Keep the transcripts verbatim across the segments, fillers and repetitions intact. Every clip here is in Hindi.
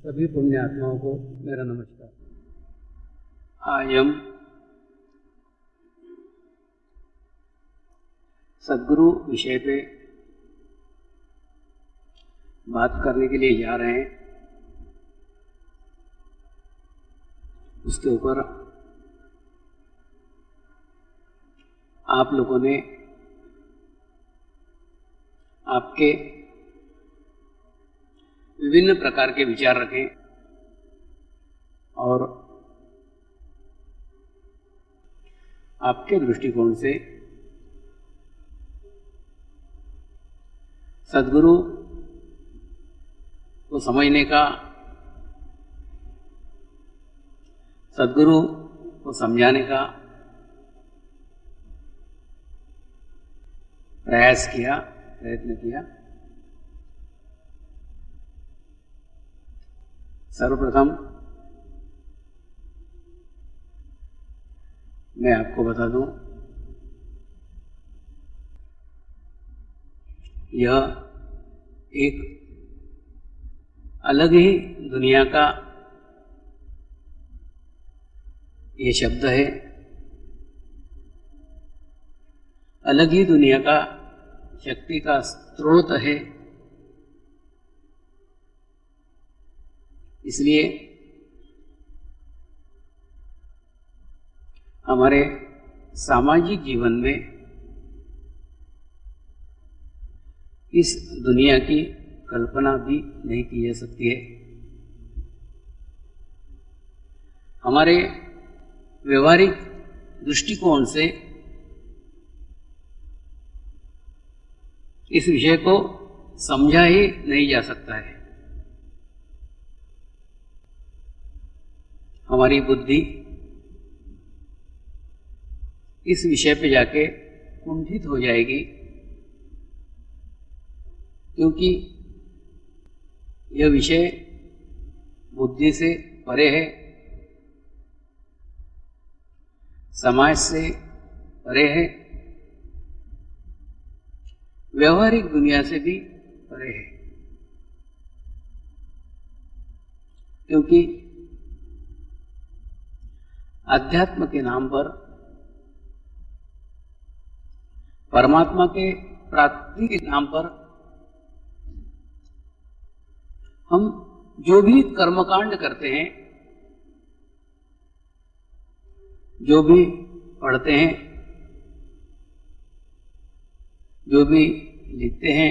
सभी पुण्य आत्माओं को मेरा नमस्कार। आज हम सद्गुरु विषय पे बात करने के लिए जा रहे हैं। उसके ऊपर आप लोगों ने आपके विभिन्न प्रकार के विचार रखें और आपके दृष्टिकोण से सद्गुरु को समझने का, सद्गुरु को समझाने का प्रयास किया, प्रयत्न किया। सर्वप्रथम मैं आपको बता दूं, यह एक अलग ही दुनिया का ये शब्द है, अलग ही दुनिया का शक्ति का स्रोत है। इसलिए हमारे सामाजिक जीवन में इस दुनिया की कल्पना भी नहीं की जा सकती है। हमारे व्यवहारिक दृष्टिकोण से इस विषय को समझा ही नहीं जा सकता है। हमारी बुद्धि इस विषय पे जाके कुंठित हो जाएगी, क्योंकि यह विषय बुद्धि से परे है, समाज से परे है, व्यवहारिक दुनिया से भी परे है। क्योंकि अध्यात्म के नाम पर, परमात्मा के प्राप्ति के नाम पर हम जो भी कर्मकांड करते हैं, जो भी पढ़ते हैं, जो भी लिखते हैं,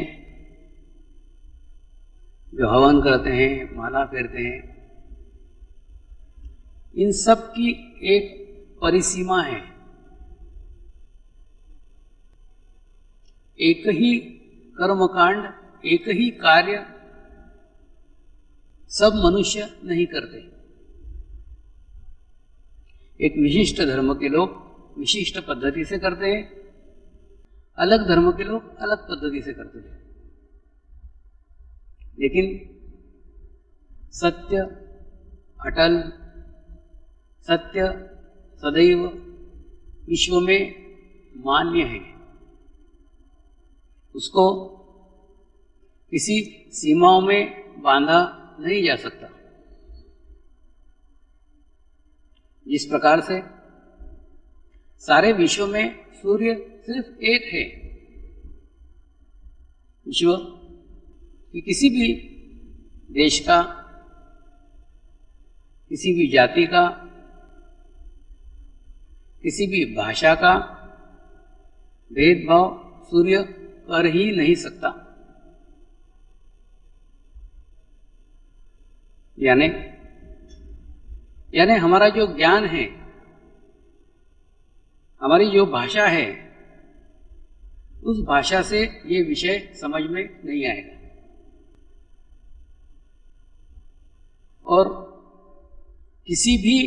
जो हवन करते हैं, माला फेरते हैं, इन सब की एक परिसीमा है। एक ही कर्मकांड, एक ही कार्य सब मनुष्य नहीं करते। एक विशिष्ट धर्म के लोग विशिष्ट पद्धति से करते हैं, अलग धर्म के लोग अलग पद्धति से करते हैं। लेकिन सत्य अटल, सत्य सदैव विश्व में मान्य है। उसको किसी सीमाओं में बांधा नहीं जा सकता। जिस प्रकार से सारे विश्व में सूर्य सिर्फ एक है, विश्व कि किसी भी देश का, किसी भी जाति का, किसी भी भाषा का भेदभाव सूर्य कर ही नहीं सकता। यानी यानी हमारा जो ज्ञान है, हमारी जो भाषा है, उस भाषा से ये विषय समझ में नहीं आएगा। और किसी भी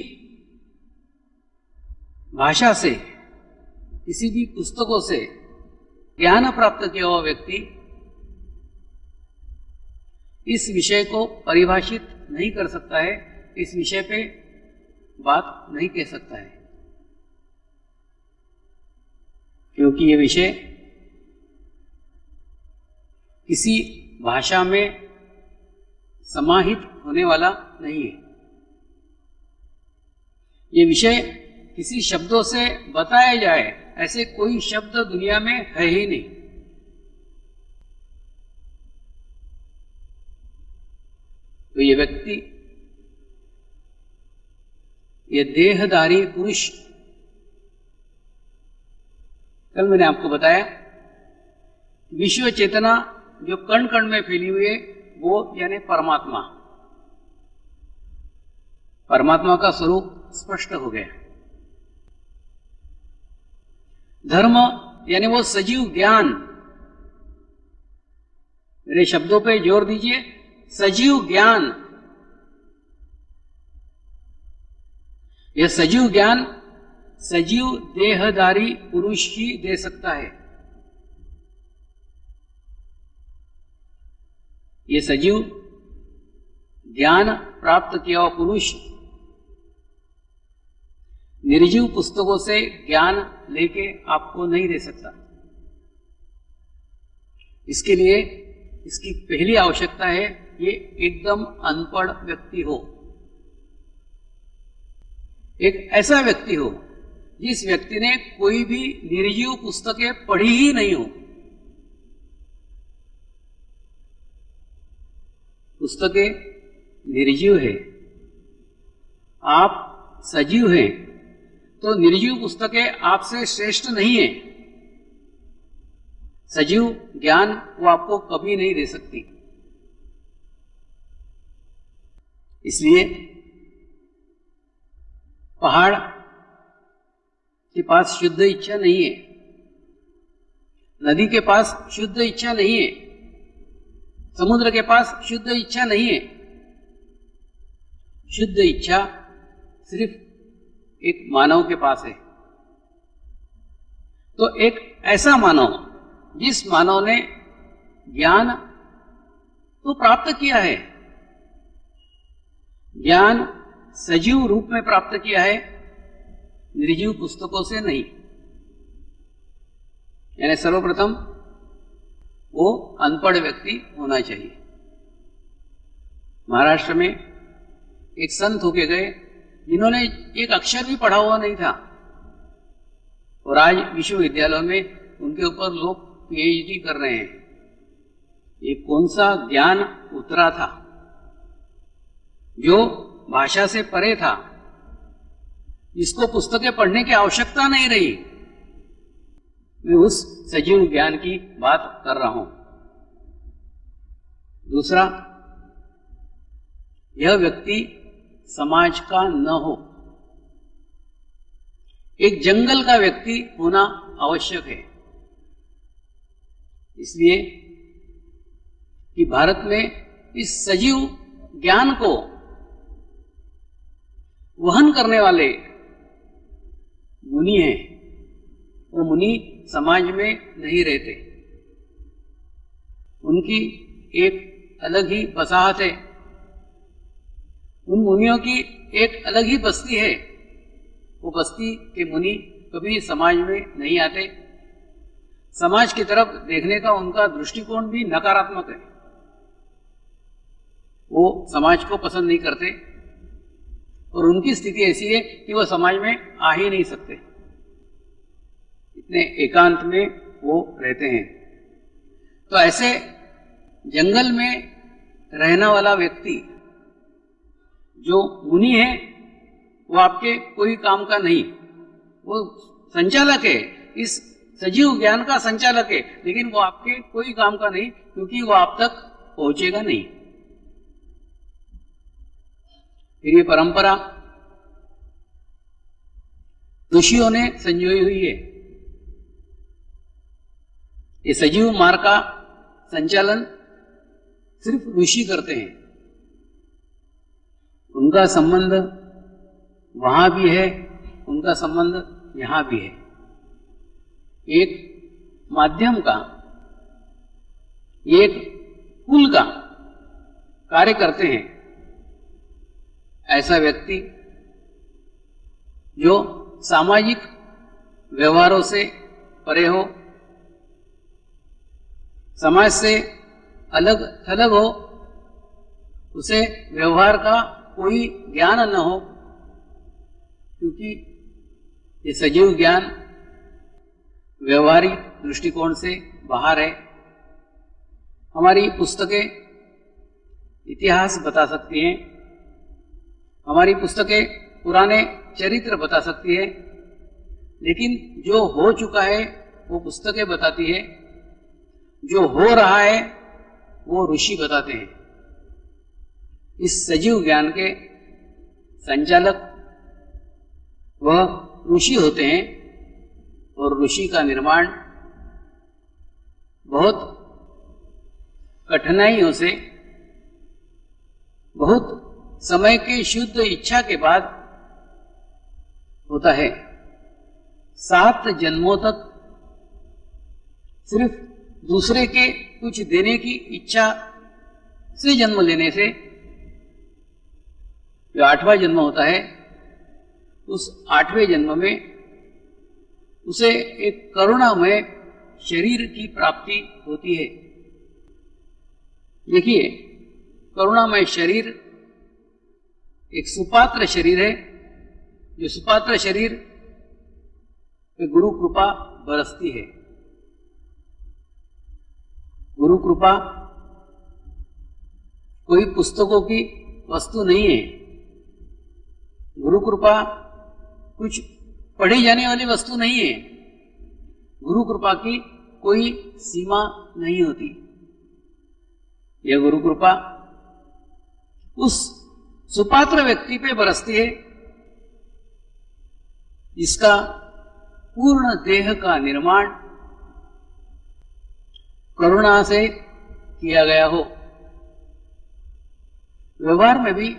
भाषा से, किसी भी पुस्तकों से ज्ञान प्राप्त किया हुआ व्यक्ति इस विषय को परिभाषित नहीं कर सकता है, इस विषय पे बात नहीं कह सकता है, क्योंकि ये विषय किसी भाषा में समाहित होने वाला नहीं है। ये विषय किसी शब्दों से बताया जाए ऐसे कोई शब्द दुनिया में है ही नहीं। तो ये व्यक्ति, ये देहधारी पुरुष, कल मैंने आपको बताया विश्व चेतना जो कण कण में फैली हुई है वो यानी परमात्मा, परमात्मा का स्वरूप स्पष्ट हो गया। धर्म यानी वो सजीव ज्ञान, मेरे शब्दों पे जोर दीजिए, सजीव ज्ञान। यह सजीव ज्ञान सजीव देहधारी पुरुष ही दे सकता है। ये सजीव ज्ञान प्राप्त किया हुआ पुरुष निर्जीव पुस्तकों से ज्ञान लेके आपको नहीं दे सकता। इसके लिए इसकी पहली आवश्यकता है ये एकदम अनपढ़ व्यक्ति हो, एक ऐसा व्यक्ति हो जिस व्यक्ति ने कोई भी निर्जीव पुस्तकें पढ़ी ही नहीं हो। पुस्तकें निर्जीव है, आप सजीव हैं, तो निर्जीव पुस्तकें आपसे श्रेष्ठ नहीं है। सजीव ज्ञान वो आपको कभी नहीं दे सकती। इसलिए पहाड़ के पास शुद्ध इच्छा नहीं है, नदी के पास शुद्ध इच्छा नहीं है, समुद्र के पास शुद्ध इच्छा नहीं है। शुद्ध इच्छा सिर्फ एक मानव के पास है। तो एक ऐसा मानव जिस मानव ने ज्ञान तो प्राप्त किया है, ज्ञान सजीव रूप में प्राप्त किया है, निर्जीव पुस्तकों से नहीं। यानी सर्वप्रथम वो अनपढ़ व्यक्ति होना चाहिए। महाराष्ट्र में एक संत होके गए जिन्होंने एक अक्षर भी पढ़ा हुआ नहीं था, और आज विश्वविद्यालयों में उनके ऊपर लोग पीएचडी कर रहे हैं। ये कौन सा ज्ञान उतरा था जो भाषा से परे था, जिसको पुस्तकें पढ़ने की आवश्यकता नहीं रही। मैं उस सजीव ज्ञान की बात कर रहा हूं। दूसरा, यह व्यक्ति समाज का न हो, एक जंगल का व्यक्ति होना आवश्यक है। इसलिए कि भारत में इस सजीव ज्ञान को वहन करने वाले मुनि हैं। वो मुनि समाज में नहीं रहते, उनकी एक अलग ही बसाहत है, उन मुनियों की एक अलग ही बस्ती है। वो बस्ती के मुनि कभी समाज में नहीं आते, समाज की तरफ देखने का उनका दृष्टिकोण भी नकारात्मक है। वो समाज को पसंद नहीं करते और उनकी स्थिति ऐसी है कि वो समाज में आ ही नहीं सकते, इतने एकांत में वो रहते हैं। तो ऐसे जंगल में रहने वाला व्यक्ति जो मुनि है वो आपके कोई काम का नहीं, वो संचालक है, इस सजीव ज्ञान का संचालक है, लेकिन वो आपके कोई काम का नहीं, क्योंकि वो आप तक पहुंचेगा नहीं। फिर ये परंपरा ऋषियों ने संजोई हुई है। ये सजीव मार्ग का संचालन सिर्फ ऋषि करते हैं। उनका संबंध वहां भी है, उनका संबंध यहां भी है। एक माध्यम का, एक पुल का कार्य करते हैं। ऐसा व्यक्ति जो सामाजिक व्यवहारों से परे हो, समाज से अलग थलग हो, उसे व्यवहार का कोई ज्ञान न हो, क्योंकि ये सजीव ज्ञान व्यवहारिक दृष्टिकोण से बाहर है। हमारी पुस्तकें इतिहास बता सकती हैं, हमारी पुस्तकें पुराने चरित्र बता सकती है, लेकिन जो हो चुका है वो पुस्तकें बताती है, जो हो रहा है वो ऋषि बताते हैं। इस सजीव ज्ञान के संचालक वह ऋषि होते हैं, और ऋषि का निर्माण बहुत कठिनाइयों से, बहुत समय के शुद्ध इच्छा के बाद होता है। सात जन्मों तक सिर्फ दूसरे के कुछ देने की इच्छा से जन्म लेने से जो आठवां जन्म होता है, उस आठवें जन्म में उसे एक करुणामय शरीर की प्राप्ति होती है। देखिए, करुणामय शरीर एक सुपात्र शरीर है। जो सुपात्र शरीर पे गुरु कृपा बरसती है। गुरु कृपा कोई पुस्तकों की वस्तु नहीं है। गुरु कृपा कुछ पढ़ी जाने वाली वस्तु नहीं है। गुरु कृपा की कोई सीमा नहीं होती। यह गुरु कृपा उस सुपात्र व्यक्ति पे बरसती है जिसका पूर्ण देह का निर्माण करुणा से किया गया हो। व्यवहार में भी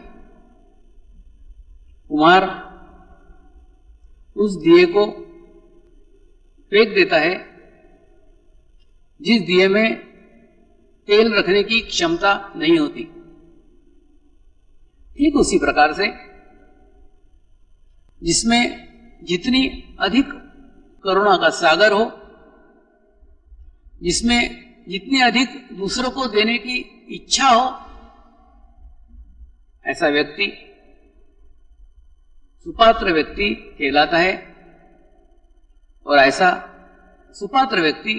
कुम्हार उस दिए को फेंक देता है जिस दिए में तेल रखने की क्षमता नहीं होती। ठीक उसी प्रकार से जिसमें जितनी अधिक करुणा का सागर हो, जिसमें जितनी अधिक दूसरों को देने की इच्छा हो, ऐसा व्यक्ति सुपात्र व्यक्ति कहलाता है। और ऐसा सुपात्र व्यक्ति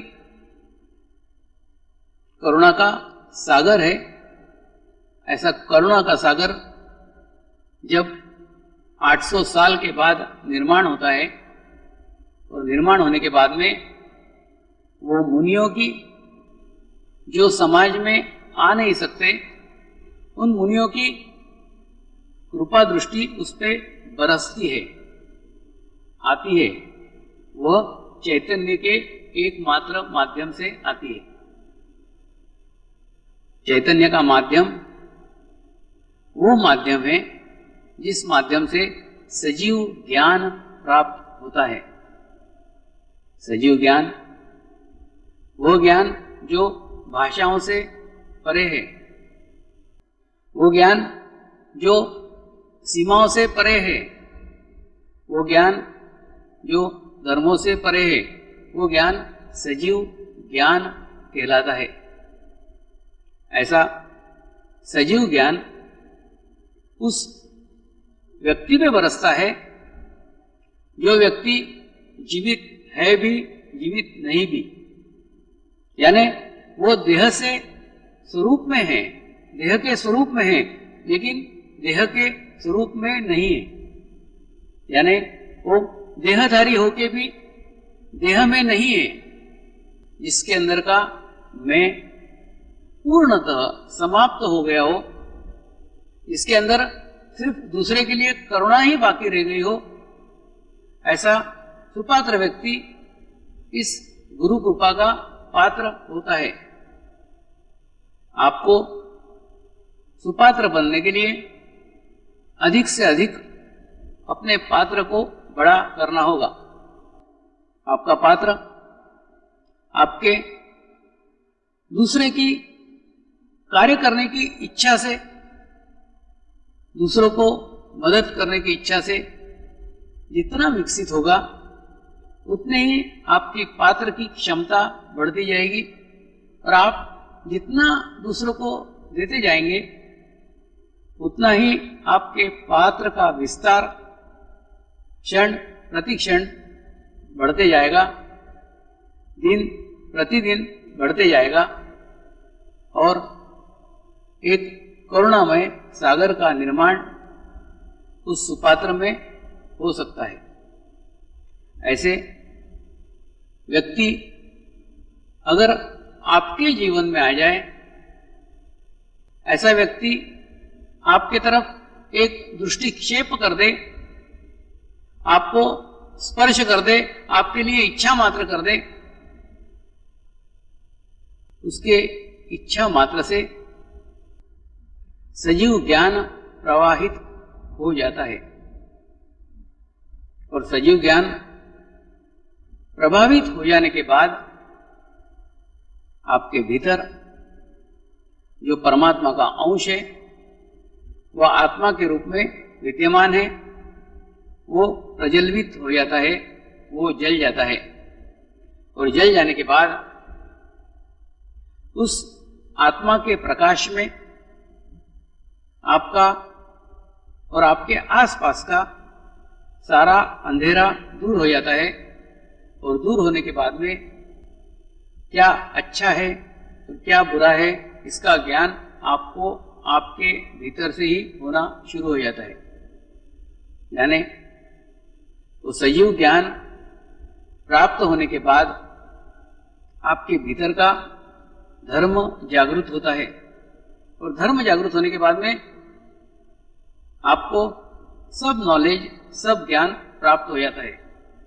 करुणा का सागर है। ऐसा करुणा का सागर जब आठ सौ साल के बाद निर्माण होता है, और निर्माण होने के बाद में वो मुनियों की जो समाज में आ नहीं सकते, उन मुनियों की कृपा दृष्टि उस पे बरसती है, आती है। वह चैतन्य के एकमात्र माध्यम से आती है। चैतन्य का माध्यम वो माध्यम है जिस माध्यम से सजीव ज्ञान प्राप्त होता है। सजीव ज्ञान वो ज्ञान जो भाषाओं से परे है, वो ज्ञान जो सीमाओं से परे है, वो ज्ञान जो धर्मों से परे है, वो ज्ञान सजीव ज्ञान कहलाता है। ऐसा सजीव ज्ञान उस व्यक्ति पे बरसता है जो व्यक्ति जीवित है भी, जीवित नहीं भी। यानी वो देह से स्वरूप में है, देह के स्वरूप में है, लेकिन देह के स्वरूप में नहीं है। यानी वो देहधारी होके भी देह में नहीं है, जिसके अंदर का मैं पूर्णतः समाप्त हो गया हो, इसके अंदर सिर्फ दूसरे के लिए करुणा ही बाकी रह गई हो। ऐसा सुपात्र व्यक्ति इस गुरु कृपा का पात्र होता है। आपको सुपात्र बनने के लिए अधिक से अधिक अपने पात्र को बड़ा करना होगा। आपका पात्र आपके दूसरे की कार्य करने की इच्छा से, दूसरों को मदद करने की इच्छा से जितना विकसित होगा, उतने ही आपकी पात्र की क्षमता बढ़ती जाएगी। और आप जितना दूसरों को देते जाएंगे, उतना ही आपके पात्र का विस्तार क्षण प्रति क्षण बढ़ते जाएगा, दिन प्रतिदिन बढ़ते जाएगा और एक करुणामय सागर का निर्माण उस सुपात्र में हो सकता है। ऐसे व्यक्ति अगर आपके जीवन में आ जाए, ऐसा व्यक्ति आपके तरफ एक दृष्टिक्षेप कर दे, आपको स्पर्श कर दे, आपके लिए इच्छा मात्र कर दे, उसके इच्छा मात्र से सजीव ज्ञान प्रवाहित हो जाता है और सजीव ज्ञान प्रभावित हो जाने के बाद आपके भीतर जो परमात्मा का अंश है वह आत्मा के रूप में विद्यमान है, वो प्रज्वलित हो जाता है, वो जल जाता है और जल जाने के बाद उस आत्मा के प्रकाश में आपका और आपके आसपास का सारा अंधेरा दूर हो जाता है और दूर होने के बाद में क्या अच्छा है और क्या बुरा है इसका ज्ञान आपको आपके भीतर से ही होना शुरू हो जाता है। यानी वो सजीव ज्ञान प्राप्त होने के बाद आपके भीतर का धर्म जागृत होता है और धर्म जागृत होने के बाद में आपको सब नॉलेज, सब ज्ञान प्राप्त हो जाता है।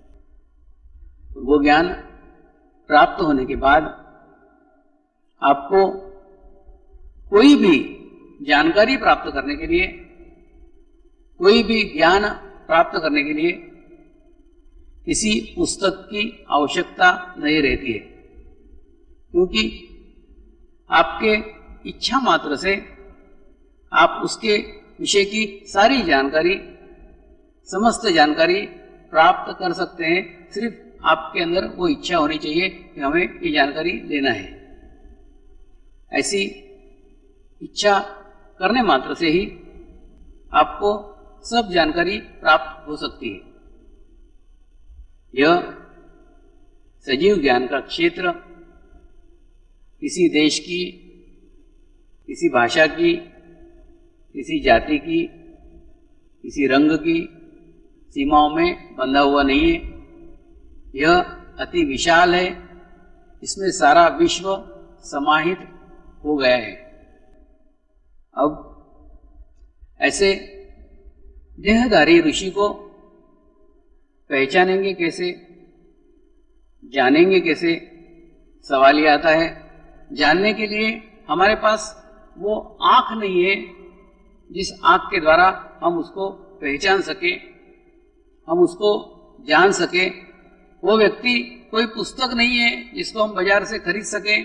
वो ज्ञान प्राप्त होने के बाद आपको कोई भी जानकारी प्राप्त करने के लिए, कोई भी ज्ञान प्राप्त करने के लिए किसी पुस्तक की आवश्यकता नहीं रहती है, क्योंकि आपके इच्छा मात्र से आप उसके विषय की सारी जानकारी, समस्त जानकारी प्राप्त कर सकते हैं। सिर्फ आपके अंदर वो इच्छा होनी चाहिए कि हमें ये जानकारी लेना है। ऐसी इच्छा करने मात्र से ही आपको सब जानकारी प्राप्त हो सकती है। यह सजीव ज्ञान का क्षेत्र किसी देश की, किसी भाषा की, किसी जाति की, किसी रंग की सीमाओं में बंधा हुआ नहीं है। यह अति विशाल है, इसमें सारा विश्व समाहित हो गया है। अब ऐसे देहधारी ऋषि को पहचानेंगे कैसे, जानेंगे कैसे, सवाल ये आता है। जानने के लिए हमारे पास वो आंख नहीं है जिस आंख के द्वारा हम उसको पहचान सके, हम उसको जान सके। वो व्यक्ति कोई पुस्तक नहीं है जिसको हम बाजार से खरीद सकें।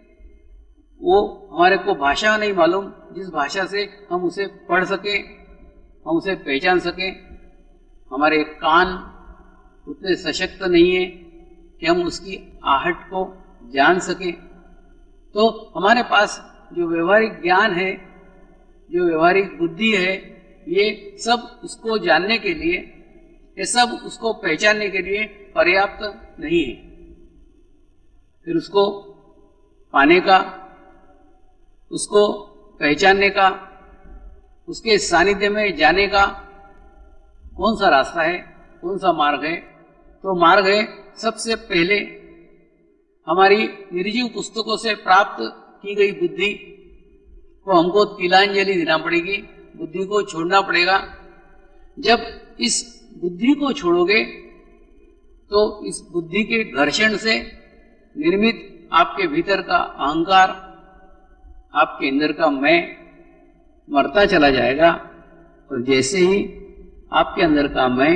वो हमारे को भाषा नहीं मालूम जिस भाषा से हम उसे पढ़ सकें, हम उसे पहचान सकें। हमारे कान उतने सशक्त नहीं है कि हम उसकी आहट को जान सकें। तो हमारे पास जो व्यवहारिक ज्ञान है, जो व्यवहारिक बुद्धि है, ये सब उसको जानने के लिए, ये सब उसको पहचानने के लिए पर्याप्त नहीं है। फिर उसको पाने का, उसको पहचानने का, उसके सानिध्य में जाने का कौन सा रास्ता है, कौन सा मार्ग है? तो मार्ग है सबसे पहले हमारी निर्जीव पुस्तकों से प्राप्त की गई बुद्धि को हमको तिलांजलि देना पड़ेगी, बुद्धि को छोड़ना पड़ेगा। जब इस बुद्धि को छोड़ोगे तो इस बुद्धि के घर्षण से निर्मित आपके भीतर का अहंकार, आपके अंदर का मैं मरता चला जाएगा। और जैसे ही आपके अंदर का मैं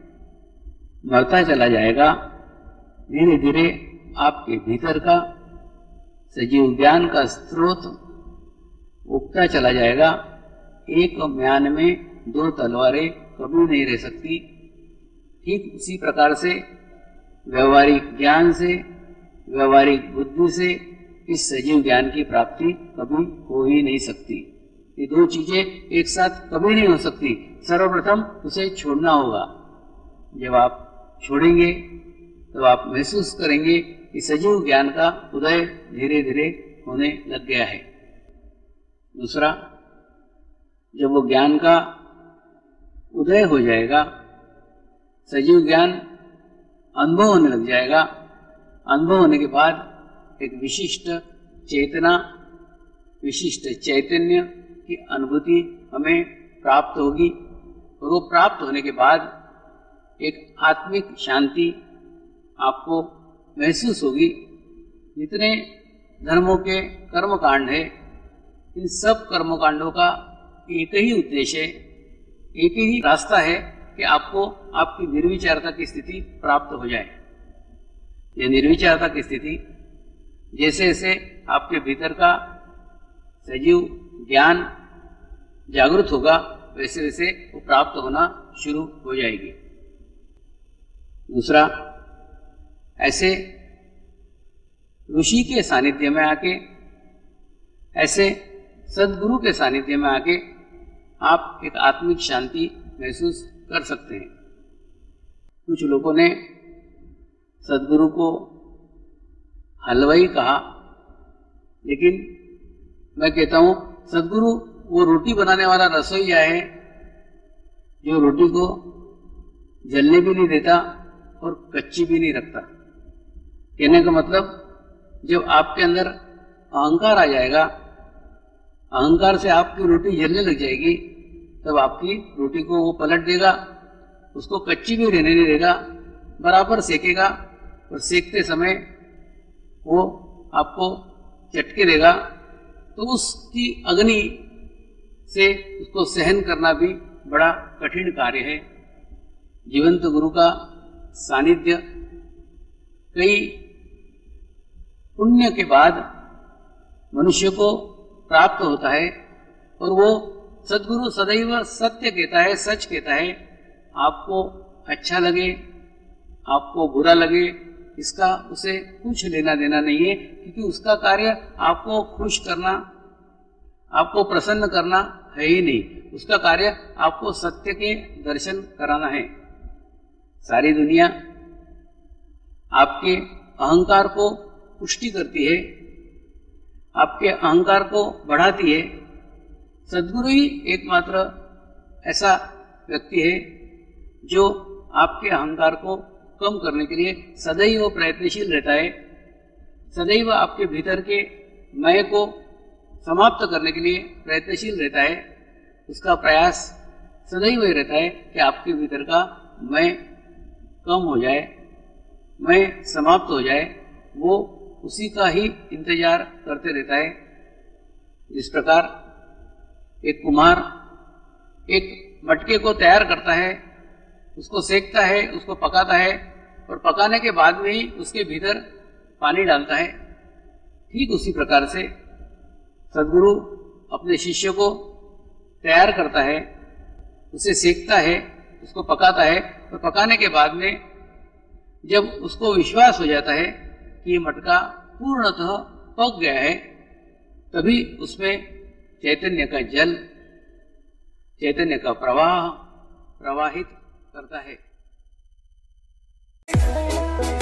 मरता चला जाएगा, धीरे धीरे आपके भीतर का सजीव ज्ञान का स्रोत उगता चला जाएगा। एक म्यान में दो तलवारें कभी नहीं रह सकती। ठीक उसी प्रकार से व्यवहारिक ज्ञान से, व्यवहारिक बुद्धि से इस सजीव ज्ञान की प्राप्ति कभी हो ही नहीं सकती। ये दो चीजें एक साथ कभी नहीं हो सकती। सर्वप्रथम उसे छोड़ना होगा। जब आप छोड़ेंगे तो आप महसूस करेंगे कि सजीव ज्ञान का उदय धीरे धीरे होने लग गया है। दूसरा, जब वो ज्ञान का उदय हो जाएगा, सजीव ज्ञान अनुभव होने लग जाएगा। अनुभव होने के बाद एक विशिष्ट चेतना, विशिष्ट चैतन्य की अनुभूति हमें प्राप्त होगी और वो प्राप्त होने के बाद एक आत्मिक शांति आपको महसूस होगी। जितने धर्मों के कर्मकांड है, इन सब कर्मकांडों का एक ही उद्देश्य है, एक ही रास्ता है कि आपको आपकी निर्विचारता की स्थिति प्राप्त हो जाए। यह निर्विचारता की स्थिति जैसे जैसे आपके भीतर का सजीव ज्ञान जागृत होगा, वैसे वैसे वो प्राप्त होना शुरू हो जाएगी। दूसरा, ऐसे ऋषि के सानिध्य में आके, ऐसे सद्गुरु के सानिध्य में आके आप एक आत्मिक शांति महसूस कर सकते हैं। कुछ लोगों ने सद्गुरु को हलवाई कहा, लेकिन मैं कहता हूं सद्गुरु वो रोटी बनाने वाला रसोईया है जो रोटी को जलने भी नहीं देता और कच्ची भी नहीं रखता। कहने का मतलब, जब आपके अंदर अहंकार आ जाएगा, अहंकार से आपकी रोटी जलने लग जाएगी, तब आपकी रोटी को वो पलट देगा, उसको कच्ची भी रहने नहीं देगा, बराबर सेकेगा और सेकते समय वो आपको चटके देगा। तो उसकी अग्नि से उसको सहन करना भी बड़ा कठिन कार्य है। जीवंत गुरु का सानिध्य कई पुण्य के बाद मनुष्य को प्राप्त होता है और वो सद्गुरु सदैव सत्य कहता है, सच कहता है। आपको अच्छा लगे, आपको बुरा लगे, इसका उसे कुछ लेना देना नहीं है, क्योंकि उसका कार्य आपको खुश करना, आपको प्रसन्न करना है ही नहीं। उसका कार्य आपको सत्य के दर्शन कराना है। सारी दुनिया आपके अहंकार को पुष्टि करती है, आपके अहंकार को बढ़ाती है। सद्गुरु ही एकमात्र ऐसा व्यक्ति है जो आपके अहंकार को कम करने के लिए सदैव प्रयत्नशील रहता है, सदैव आपके भीतर के मैं को समाप्त करने के लिए प्रयत्नशील रहता है। उसका प्रयास सदैव ही रहता है कि आपके भीतर का मैं कम हो जाए, मैं समाप्त हो जाए। वो उसी का ही इंतजार करते रहता है। जिस प्रकार एक कुम्हार एक मटके को तैयार करता है, उसको सेकता है, उसको पकाता है और पकाने के बाद में ही उसके भीतर पानी डालता है, ठीक उसी प्रकार से सद्गुरु अपने शिष्य को तैयार करता है, उसे सेकता है, उसको पकाता है और पकाने के बाद में जब उसको विश्वास हो जाता है कि ये मटका पूर्णतः पक गया है, तभी उसमें चैतन्य का जल, चैतन्य का प्रवाह प्रवाहित करता है।